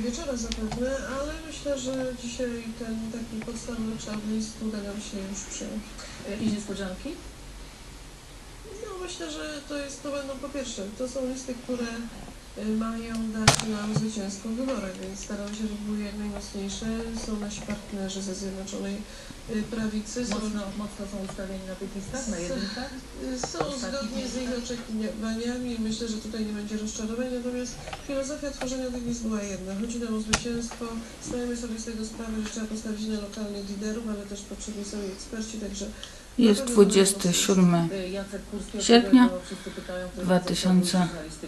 wieczora zapewne, ale myślę, że dzisiaj ten taki podstawowy kształt listu uda nam się już przyjąć. Jakieś niespodzianki? No myślę, że to jest, to będą po pierwsze, to są listy, które mają dać nam zwycięstwo w wyborach, więc starają się, żeby były jak najmocniejsze. Są nasi partnerzy ze Zjednoczonej Prawicy. Mocno są ustawieni na tych listach, na jedynkach? Są zgodnie z ich oczekiwaniami i myślę, że tutaj nie będzie rozczarowań, natomiast filozofia tworzenia tych list była jedna. Chodzi nam o zwycięstwo, zdajemy sobie z tego sprawę, że trzeba postawić na lokalnych liderów, ale też potrzebni są eksperci, także jest 27 sierpnia 2000.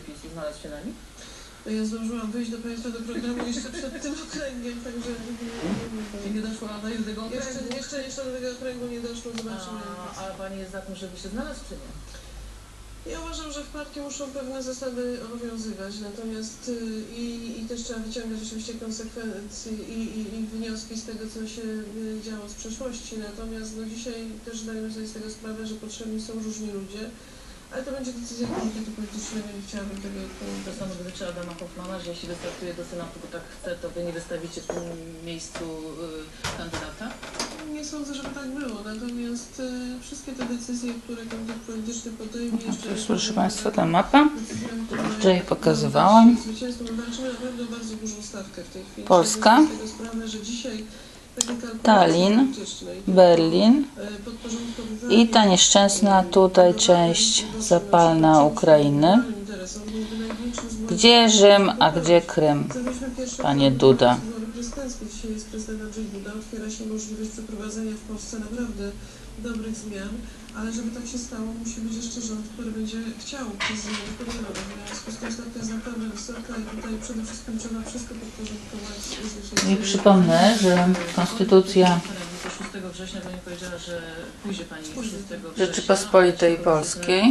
Ja zdążyłam wyjść do Państwa do programu jeszcze przed tym okręgiem, także nie doszło do jednego okręgu. Jeszcze do tego okręgu nie doszło, zobaczymy. A Pani jest za tym, żeby się znalazł, czy nie? Ja uważam, że w partii muszą pewne zasady obowiązywać, natomiast i też trzeba wyciągać oczywiście konsekwencje i wnioski z tego, co się działo z przeszłości, natomiast no, dzisiaj też zdajemy sobie z tego sprawę, że potrzebni są różni ludzie. Ale to będzie decyzja komitetu politycznego, nie chciałabym tego odpowiedzieć. To samo dotyczy Adama Hoffmana, że jeśli wystartuje do Senatu, bo tak chce, to Wy nie wystawicie w tym miejscu kandydata? Nie sądzę, żeby tak było, natomiast wszystkie te decyzje, które komitet polityczny podejmie jeszcze... To jest, proszę Państwa, ta mapa, że jej pokazywałam. Walczymy naprawdę bardzo dużą stawkę w tej chwili. Polska, sprawę, że dzisiaj Tallin, Berlin i ta nieszczęsna tutaj część zapalna Ukrainy. Gdzie Rzym, a gdzie Krym, panie Duda? Dzisiaj jest prezydent Andrzej Duda, otwiera się możliwość przeprowadzenia w Polsce naprawdę dobrych zmian, ale żeby tak się stało, musi być jeszcze rząd, który będzie chciał te zmiany podejmować. W związku z tym stawka jest naprawdę wysoka i tutaj przede wszystkim trzeba wszystko podporządkować. I przypomnę, że Konstytucja 6 września Pani powiedziała, że pójdzie Pani 6 września Rzeczypospolitej Polskiej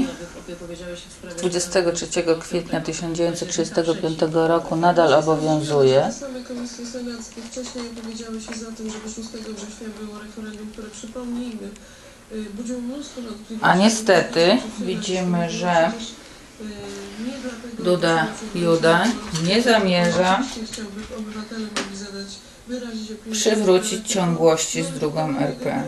23 kwietnia 1935 roku nadal obowiązuje. Same komisje senackie wcześniej opowiedziały się za tym, żeby 6 września było referendum, które, przypomnijmy, budziło mnóstwo wątpliwości. A niestety widzimy, że Duda Juda nie zamierza przywrócić ciągłości z drugą RP.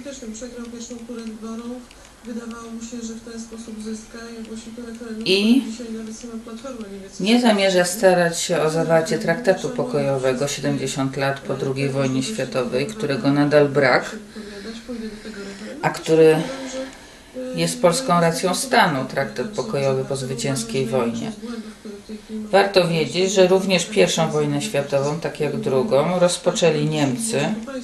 I nie zamierza starać się o zawarcie traktatu pokojowego 70 lat po II wojnie światowej, którego nadal brak, a który jest polską racją stanu, traktat pokojowy po zwycięskiej wojnie. Warto wiedzieć, że również I wojnę światową, tak jak drugą, rozpoczęli Niemcy.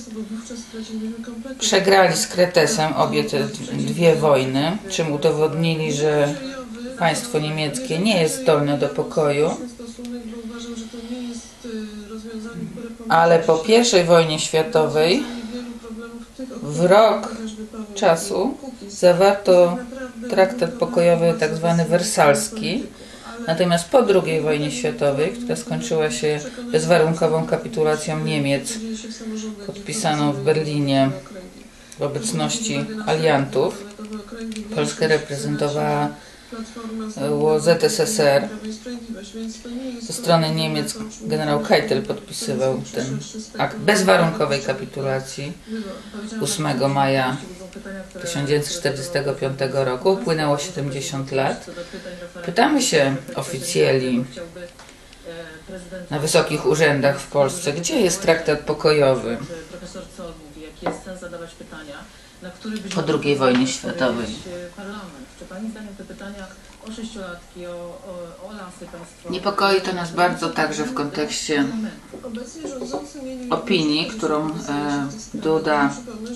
Przegrali z Kretesem obie te dwie wojny, czym udowodnili, że państwo niemieckie nie jest zdolne do pokoju. Ale po I wojnie światowej w rok czasu zawarto traktat pokojowy tzw. wersalski, natomiast po II wojnie światowej, która skończyła się bezwarunkową kapitulacją Niemiec, podpisaną w Berlinie w obecności aliantów, Polskę reprezentowała ZSSR. Ze strony Niemiec generał Keitel podpisywał ten akt bezwarunkowej kapitulacji 8 maja 1945 roku. Upłynęło 70 lat. Pytamy się oficjeli na wysokich urzędach w Polsce, gdzie jest traktat pokojowy po II wojnie światowej. Czy Pani zdaniem te pytania o sześciolatki, o lasy państwowe... Niepokoi to nas bardzo także w kontekście opinii, którą Duda,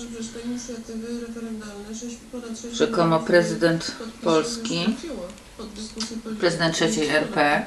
rzekomo prezydent Polski, prezydent III RP,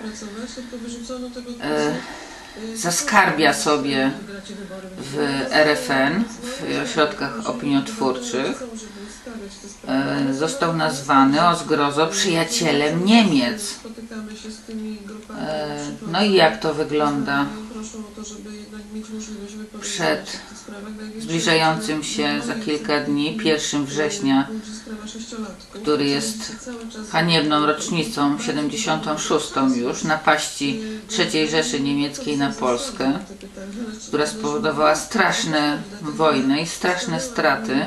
zaskarbia sobie w RFN, w ośrodkach opiniotwórczych. Został nazwany, o zgrozo, przyjacielem Niemiec. No i jak to wygląda proszą o to, żeby jednak mieć możliwość wypowiedzenia Przed się w tych sprawach. zbliżającym się za kilka dni, 1 września, który jest haniebną rocznicą, 76. już, napaści III Rzeszy Niemieckiej na Polskę, która spowodowała straszne wojny i straszne straty.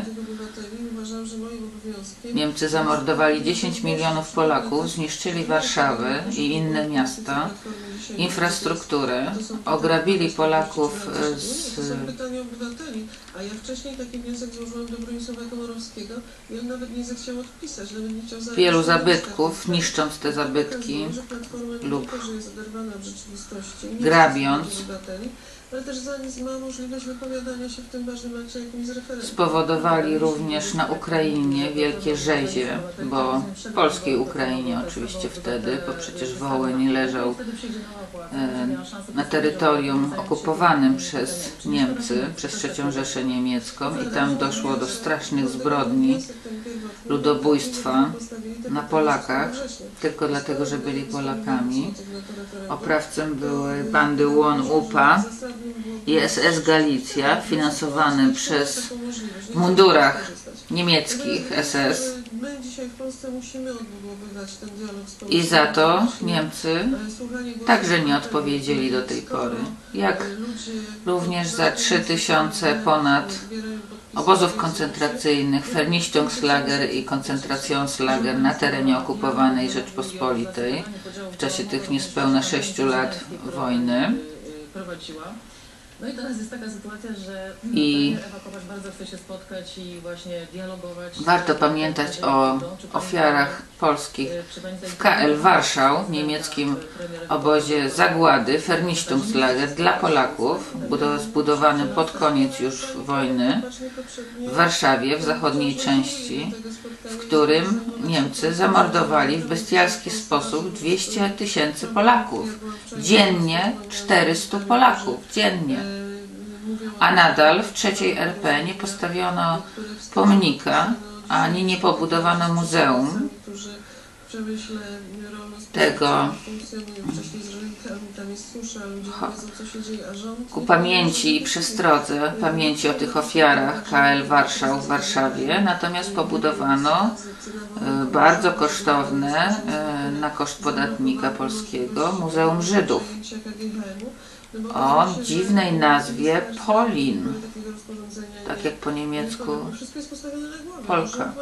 Niemcy zamordowali 10 milionów Polaków, zniszczyli Warszawę i inne miasta, infrastrukturę, ograbili Polaków z... To są pytania obywateli, a ja wcześniej taki wniosek złożyłam do Bronisława Komorowskiego i on nawet nie zechciał odpisać, nawet nie chciał wielu zabytków, niszcząc te zabytki lub grabiąc, ale też za nic ma możliwość wypowiadania się w tym ważnym akcie jakimś referendum. spowodowali również na Ukrainie wielkie rzezie, bo w polskiej Ukrainie oczywiście wtedy, bo przecież Wołyń leżał na terytorium okupowanym przez Niemcy, przez III Rzeszę Niemiecką i tam doszło do strasznych zbrodni, ludobójstwa na Polakach, tylko dlatego, że byli Polakami. Oprawcą były bandy UON-UPA i SS Galicja, finansowane przez w mundurach niemieckich SS. I za to Niemcy także nie odpowiedzieli do tej pory. Jak również za 3000 ponad obozów koncentracyjnych, Vernichtungslager i Koncentrationslager na terenie okupowanej Rzeczpospolitej w czasie tych niespełna 6 lat wojny. No i teraz jest taka sytuacja, że Ewa Kopacz bardzo chce się spotkać i właśnie dialogować. Warto pamiętać o ofiarach polskich w KL Warszał, niemieckim obozie zagłady, Vernichtungslager dla Polaków, zbudowanym pod koniec już wojny w Warszawie, w zachodniej części, w którym Niemcy zamordowali w bestialski sposób 200 000 Polaków. Dziennie 400 Polaków, dziennie. A nadal w III RP nie postawiono pomnika, ani nie pobudowano muzeum tego ku pamięci i przestrodze, pamięci o tych ofiarach KL Warszał w Warszawie, natomiast pobudowano bardzo kosztowne na koszt podatnika polskiego Muzeum Żydów o dziwnej nazwie Polin, tak jak po niemiecku Polka,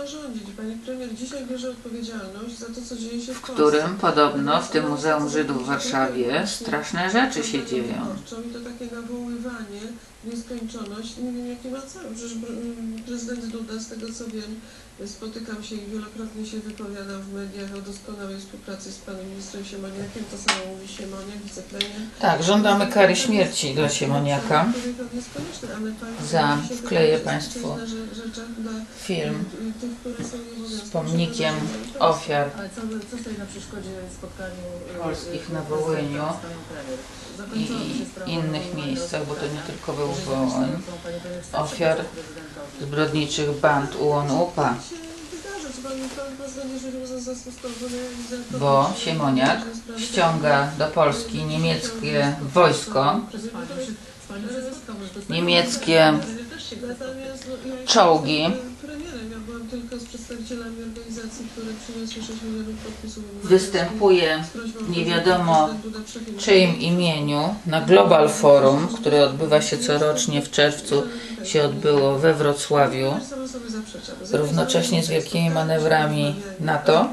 w którym podobno w tym Muzeum Żydów w Warszawie straszne rzeczy się dzieją. I to takie nawoływanie, nieskończoność, nie wiem jaki ma cel. Przecież prezydent Duda, z tego co wiem, spotykam się i wielokrotnie się wypowiada w mediach o doskonałej współpracy z panem ministrem Siemoniakiem, to samo mówi Siemoniak, wicepremier. Tak, żądamy kary śmierci dla Siemoniaka. Wkleję Państwu film z pomnikiem ofiar polskich na Wołyniu i innych miejscach, bo to nie tylko był Wołyń, ofiar zbrodniczych band UON-UPA. Bo Siemoniak ściąga do Polski niemieckie wojsko, niemieckie czołgi, występuje nie wiadomo czyim imieniu na Global Forum, które odbywa się corocznie w czerwcu, się odbyło we Wrocławiu, równocześnie z wielkimi manewrami NATO.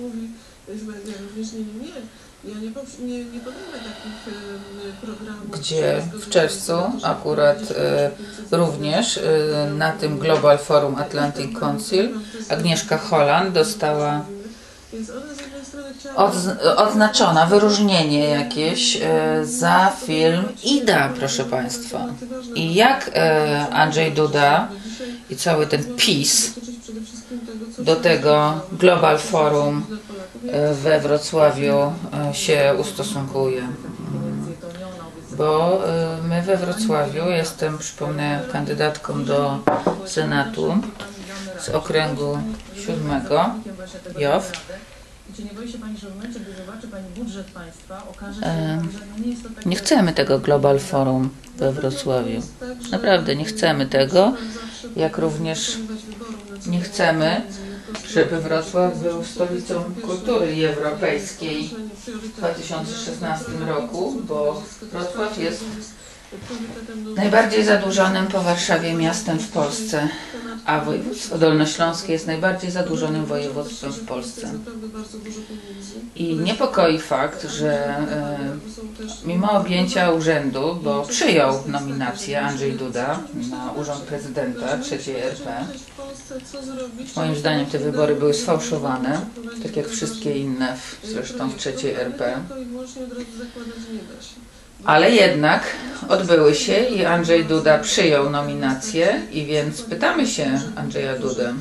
Gdzie w czerwcu akurat również na tym Global Forum Atlantic Council Agnieszka Holland dostała odznaczona, wyróżnienie jakieś za film Ida, proszę Państwa. I jak Andrzej Duda i cały ten PiS do tego Global Forum we Wrocławiu się ustosunkuje. Bo my we Wrocławiu, jestem, przypomnę, kandydatką do Senatu z okręgu 7 JOW I czy nie boi się Pani, że w momencie, gdy zobaczy Pani budżet państwa, okaże się, że nie jest to takie... Nie chcemy tego Global Forum we Wrocławiu. Naprawdę nie chcemy tego, jak również nie chcemy, żeby Wrocław był stolicą kultury europejskiej w 2016 roku, bo Wrocław jest najbardziej zadłużonym po Warszawie miastem w Polsce, a województwo dolnośląskie jest najbardziej zadłużonym województwem w Polsce. I niepokoi fakt, że mimo objęcia urzędu, bo przyjął nominację Andrzej Duda na urząd prezydenta III RP, moim zdaniem te wybory były sfałszowane, tak jak wszystkie inne zresztą w III RP. Ale jednak odbyły się i Andrzej Duda przyjął nominację i więc pytamy się Andrzeja Dudę,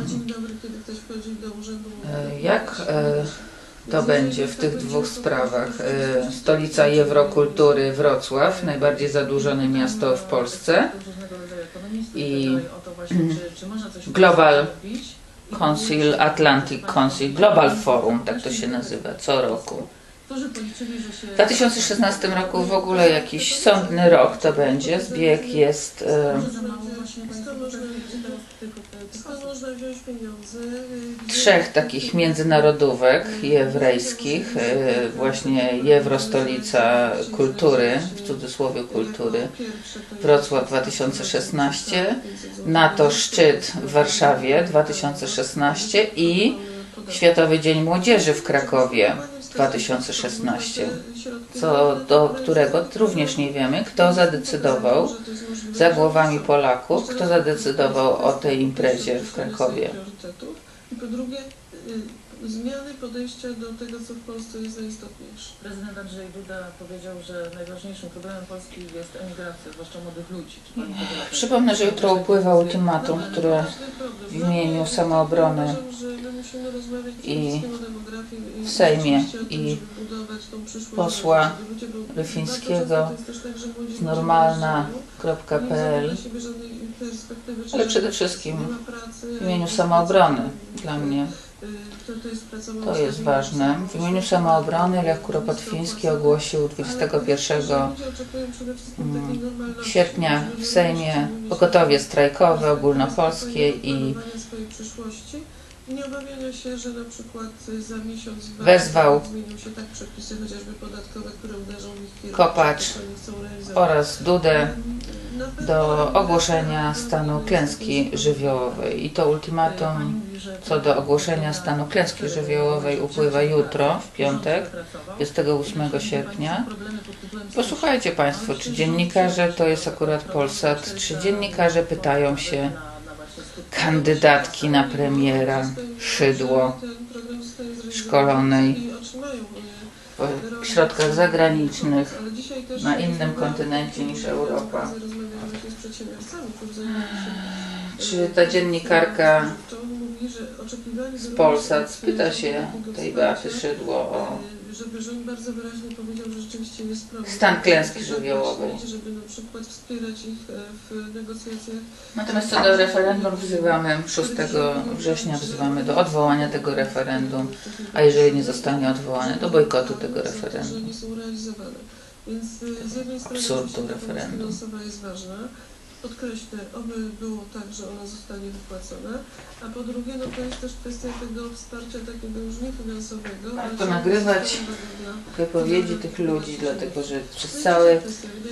jak to będzie w tych dwóch sprawach. Stolica Eurokultury Wrocław, najbardziej zadłużone miasto w Polsce, i Global Council, Atlantic Council, Global Forum, tak to się nazywa, co roku. W 2016 roku w ogóle jakiś sądny rok to będzie. Zbieg jest trzech takich międzynarodówek jewrejskich, właśnie Eurostolica Kultury, w cudzysłowie kultury, Wrocław 2016, NATO szczyt w Warszawie 2016 i Światowy Dzień Młodzieży w Krakowie 2016, co do którego również nie wiemy, kto zadecydował za głowami Polaków, kto zadecydował o tej imprezie w Krakowie. I po drugie, zmiany podejścia do tego, co w Polsce jest najistotniejsze. Prezydent Andrzej Duda powiedział, że najważniejszym problemem Polski jest emigracja, zwłaszcza młodych ludzi. Przypomnę, że jutro upływa ultimatum, które w imieniu Samoobrony i w Sejmie i posła Ryfińskiego z normalna.pl, ale przede wszystkim w imieniu Samoobrony. Dla mnie to jest ważne. W imieniu Samoobrony Lech Kuropatwiński ogłosił 21 sierpnia w Sejmie pogotowie strajkowe ogólnopolskie i nie obawiania się, że na przykład za miesiąc wezwał zmienią się tak przepisy chociażby podatkowe, które uderzą w ich firmy, Kopacz oraz Dudę do ogłoszenia stanu klęski żywiołowej. I to ultimatum co do ogłoszenia stanu klęski żywiołowej upływa jutro, w piątek, 28 sierpnia. Posłuchajcie Państwo, czy dziennikarze, to jest akurat Polsat, czy dziennikarze pytają się kandydatki na premiera Szydło, szkolonej w środkach zagranicznych na innym kontynencie niż Europa. Czy ta dziennikarka z Polsat spyta się tej Beaty Szydło o stan klęski żywiołowej. Natomiast co do referendum wzywamy 6 września wzywamy do odwołania tego referendum, a jeżeli nie zostanie odwołane, do bojkotu tego referendum. Absurdu referendum. Podkreślę, oby było tak, że ona zostanie wypłacona, a po drugie, no to jest też kwestia tego wsparcia takiego już niefinansowego. Warto nagrywać wypowiedzi tych ludzi, dlatego że przez całe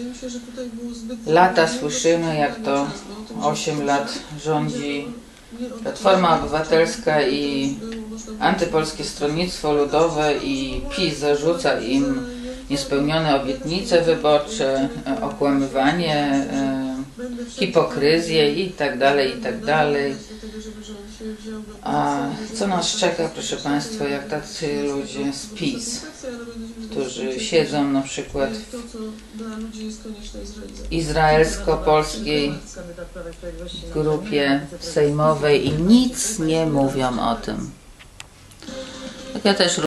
lata słyszymy, jak to 8 lat rządzi Platforma Obywatelska i Antypolskie Stronnictwo Ludowe i PiS zarzuca im niespełnione obietnice wyborcze, okłamywanie, hipokryzję i tak dalej, i tak dalej. A co nas czeka, proszę Państwa, jak tacy ludzie z PiS, którzy siedzą na przykład w izraelsko-polskiej grupie sejmowej i nic nie mówią o tym. Tak ja też